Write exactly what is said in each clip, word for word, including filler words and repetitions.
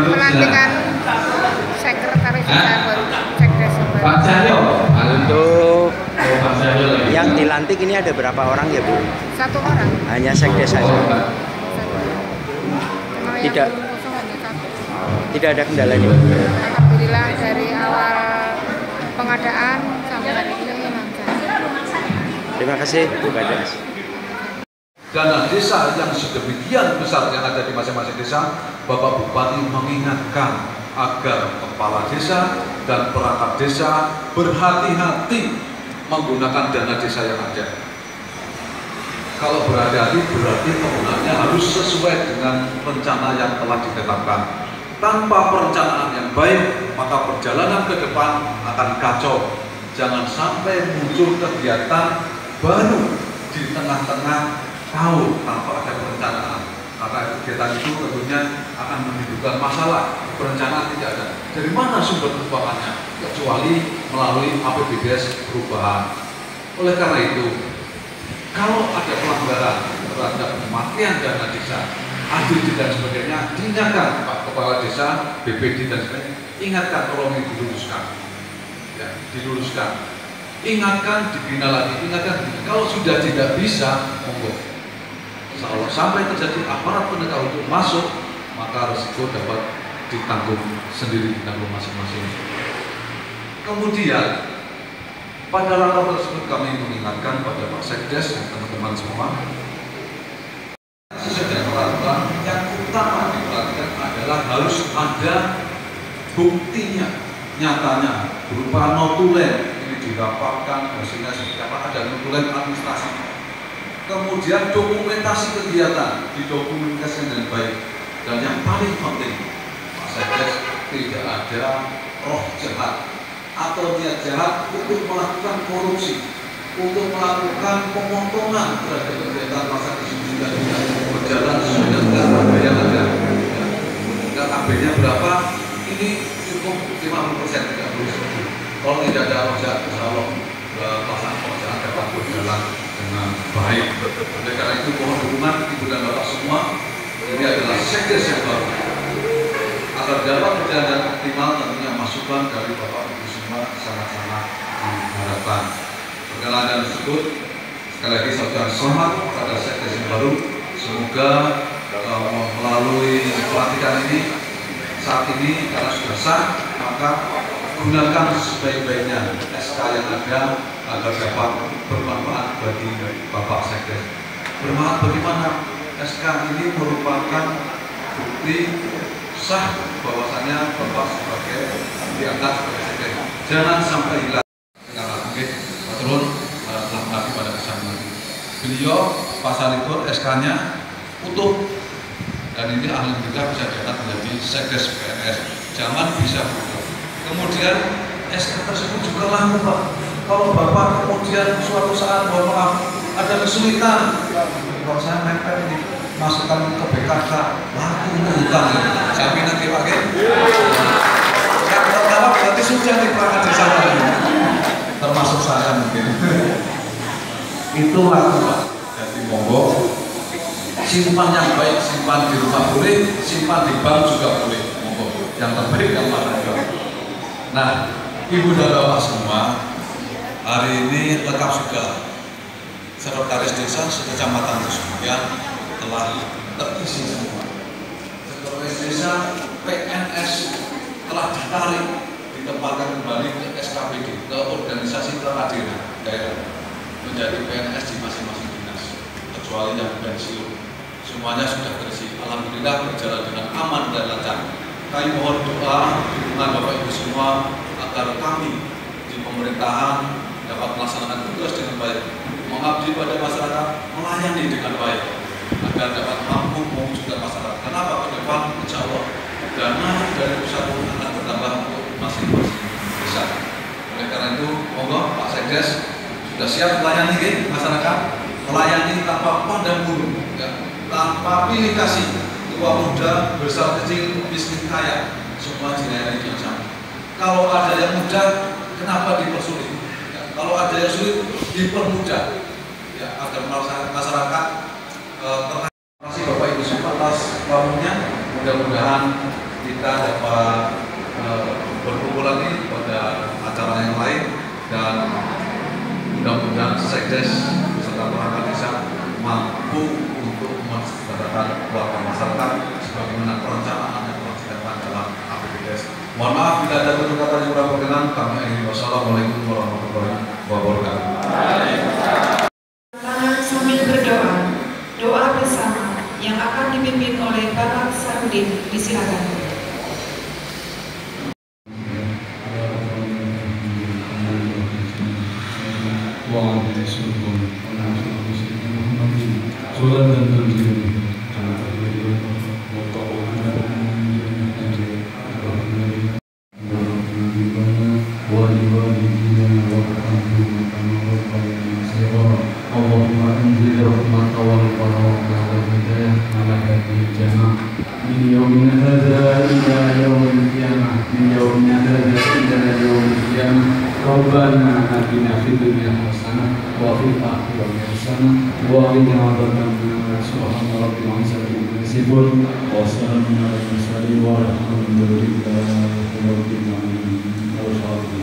pelantikan sekretaris desa baru, sekdes baru. Pak Cahyo. Untuk yang dilantik ini ada berapa orang ya Bu? Satu orang. Hanya sekdes saja. Satu. Tidak. Kosong hanya satu. Tidak ada kendala nih. Alhamdulillah dari awal pengadaan sampai hari ini lancar. Terima kasih Bu Kades. Dana desa yang sedemikian besar yang ada di masing-masing desa, Bapak Bupati mengingatkan agar kepala desa dan perangkat desa berhati-hati menggunakan dana desa yang ada. Kalau berhati-hati berarti penggunaannya harus sesuai dengan rencana yang telah ditetapkan. Tanpa perencanaan yang baik, maka perjalanan ke depan akan kacau. Jangan sampai muncul kegiatan baru di tengah-tengah tahun tanpa ada perencanaan, karena kegiatan itu tentunya akan menimbulkan masalah. Perencanaan tidak ada. Dari mana sumber keuangannya? Kecuali melalui A P B D S perubahan. Oleh karena itu, kalau ada pelanggaran terhadap pemakaian dana desa, A D D dan sebagainya, diingatkan Pak Kepala Desa, B P D dan sebagainya, ingatkan tolong diluruskan, ya, diluruskan. Ingatkan, dibina lagi, ingatkan. Kalau sudah tidak bisa, monggo. Kalau sampai terjadi aparat penegak hukum masuk, maka risiko dapat ditanggung sendiri, ditanggung masing-masing. Kemudian, pada rapat tersebut kami mengingatkan pada Pak Sekdes dan teman-teman semua, kesejahteraan yang utama diperhatikan adalah harus ada buktinya, nyatanya, berupa notulen, ini dirapatkan, hasilnya seperti apa, ada notulen administrasi. Kemudian dokumentasi kegiatan didokumentasikan dengan baik, dan yang paling penting Pak Sekdes tidak ada roh jahat atau niat jahat untuk melakukan korupsi, untuk melakukan pemotongan terhadap kegiatan masa juga tidak berjalan sesuai dengan A B yang ada. Dan A B-nya berapa? Ini cukup lima puluh persen, tidak perlu sepuluh. Kalau tidak ada roh jahat, insya Allah pelaksanaan pekerjaan dapat berjalan dengan baik. Oleh karena itu mohon dukungan Ibu dan Bapak semua. Ini adalah sekdes yang baru. Agar dapat berjalan dengan optimal, tentunya masukan dari Bapak Ibu semua sangat-sangat diharapkan. Perkenalan tersebut sekali lagi saya ucapkan selamat pada sekdes yang baru. Semoga uh, melalui pelantikan ini saat ini karena sudah sah, maka gunakan sebaik-baiknya S K yang ada agar dapat bermanfaat bagi Bapak Sekdes. Bermanfaat bagaimana? S K ini merupakan bukti sah bahwasannya Bapak sebagai diangkat sebagai Sekdes. Jangan sampai hilang. Sekarang oke, Pak Turun telah mengabdi pada kesempatan. Beliau pasal itu S K-nya utuh, dan ini ahli juga bisa diangkat menjadi Sekdes P N S. Jangan bisa berubah. Kemudian S K tersebut juga laku Pak. Kalau Bapak kemudian suatu saat mohon maaf ada kesulitan, kalau saya mepet ini masukkan ke B K K, laku untuk hutang. Jamin nanti pakai. Saya berharap berarti sudah di perangkat desa ini, termasuk saya mungkin. Itu laku Pak. Jadi monggo simpan yang baik, simpan di rumah boleh, simpan di bank juga boleh. Monggo yang terbaik yang mana juga. Nah, Ibu dan Bapak semua, hari ini lengkap sudah. Sekretaris desa sekecamatan tersebut telah terisi semua. Sekretaris desa P N S telah ditarik, ditempatkan kembali ke S K P D, ke organisasi keadilan daerah, menjadi P N S di masing-masing dinas, kecuali yang pensiun. Semuanya sudah terisi. Alhamdulillah berjalan dengan aman dan lancar. Kami mohon doa dukungan Bapak Ibu semua agar kami di pemerintahan dapat melaksanakan tugas dengan baik, mengabdi pada masyarakat, melayani dengan baik, agar dapat mampu mewujudkan masyarakat. Kenapa? Ke depan insya Allah dana dari pusat akan bertambah untuk masing-masing desa. Oleh karena itu, monggo Pak Sekdes sudah siap melayani masyarakat, melayani tanpa pandang bulu, ya, tanpa pilih kasih. Tua muda, besar kecil, miskin kaya, semua dilayani dengan sama. Kalau ada yang mudah, kenapa dipersulit? Ya, kalau ada yang sulit, dipermudah. Ya, agar masyarakat eh, terima kasih Bapak Ibu semua atas waktunya. Mudah-mudahan kita dapat uh, berkumpul lagi pada acara yang lain, dan mudah-mudahan Sekdes beserta perangkat desa mampu untuk mensejahterakan keluarga masyarakat sebagaimana perencanaan yang telah dilakukan dalam A P B D S. Mohon maaf bila ada tutur kata yang kurang berkenan. Kami akhiri. Wassalamualaikum warahmatullahi wabarakatuh. Tangan sambil berdoa, doa bersama yang akan dipimpin oleh Bapak Sarudin. Disilakan. Rabbana atina fid dunya hasanah wa fil akhirati hasanah wa qina adzaban nar. Subhana rabbika rabbil izzati amma yasifun wa salamun alal mursalin walhamdulillahi rabbil alamin.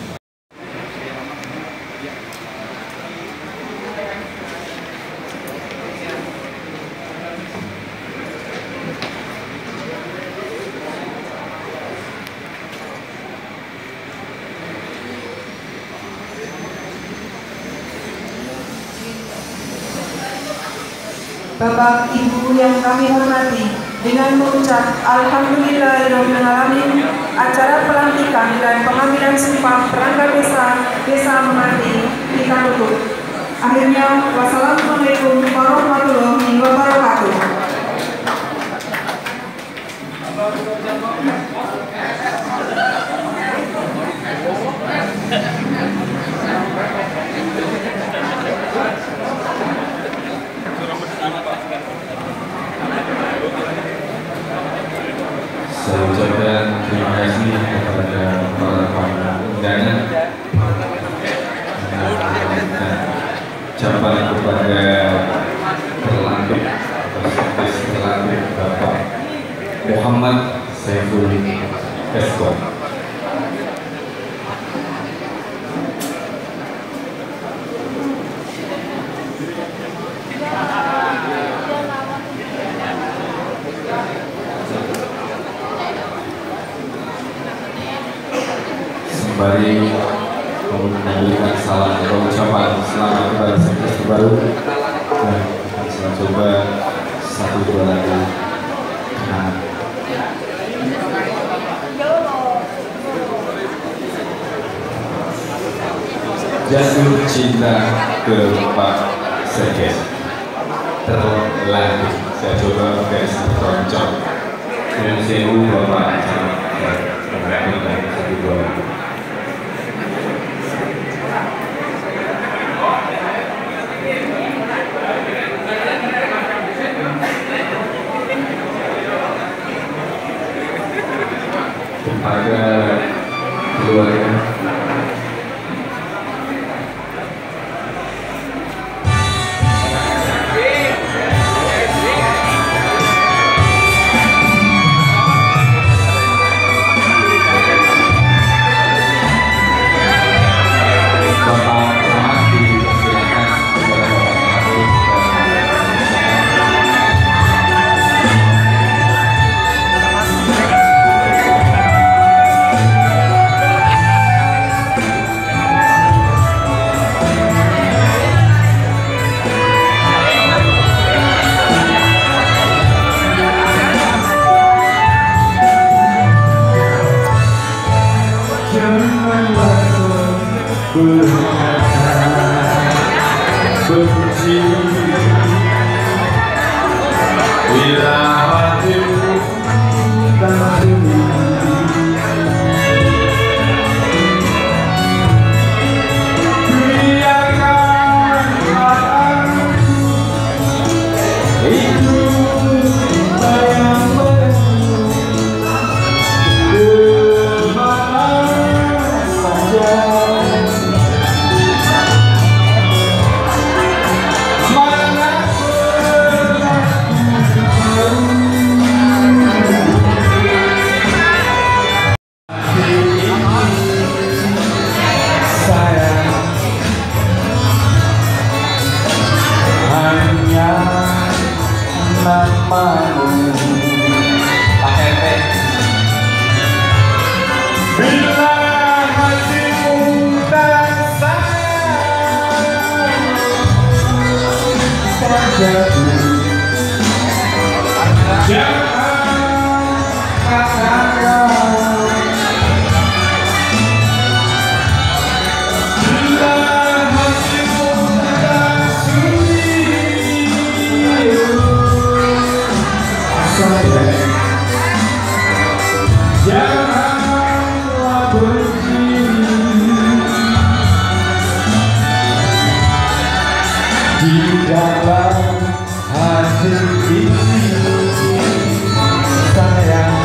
Bapak Ibu yang kami hormati, dengan mengucap Alhamdulillahirrahmanirrahim, acara pelantikan dan pengambilan sumpah perangkat desa Desa Menganti kita tutup. Akhirnya, wassalamualaikum warahmatullahi wabarakatuh. Saya ucapkan terima kasih kepada para tamu undangan, ucapan kepada terlantik atau Sekdes terlantik Bapak Muhammad Saiful Eskom. Sembari memberikan salam atau ucapan selamat kepada Sekdes baru, dan kita coba satu dua lagu kenangan. Jatuh cinta ke Pak Sekdes terlanjut. Saya coba pakai contoh dengan sewu Bapak mengenai satu dua lagu. Kepada keluarga, Di dalam hati ini sayang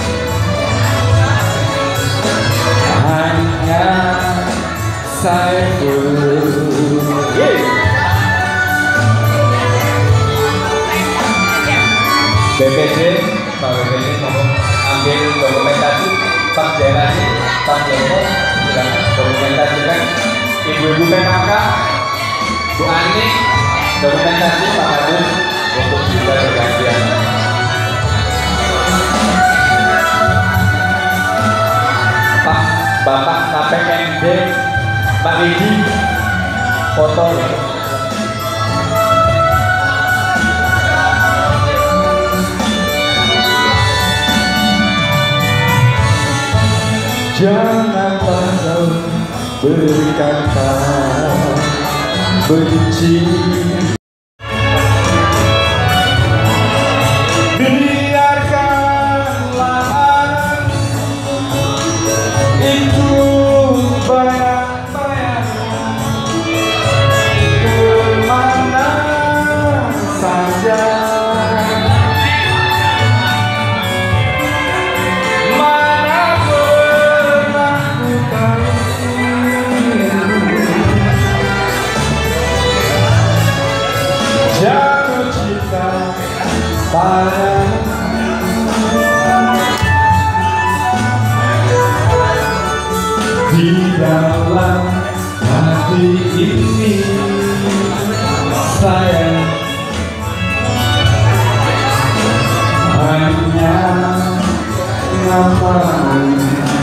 hanya Saiful. B P D, Pak B P D ngomong ambil dokumentasi Pak Jailani, Pak Joko, silakan dokumentasikan. Ibu-ibu P K K, Bu Ani, dokumentasi Pak Kadus untuk bisa bergantian. Pak Bapak K P M D, Pak Widi, foto. Janganlah kau berkata benci, biarkanlah itu bayang-bayang kemana saja. Jatuh cinta padamu, di dalam hati ini sayang hanya namamu.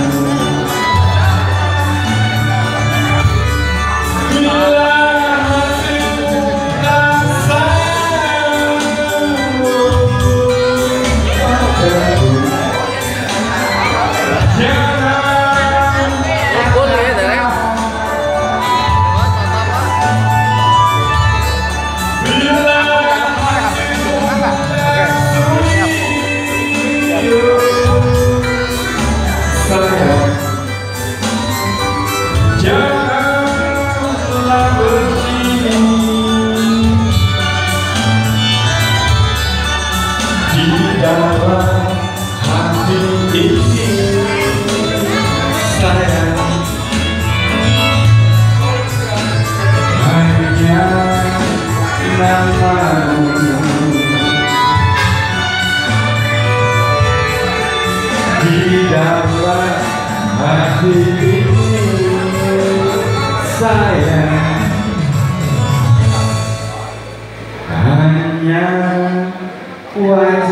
Janganlah begini, di dalam hati ini sayang hanya namamu. Di dalam hati ini sayang hanya wajah.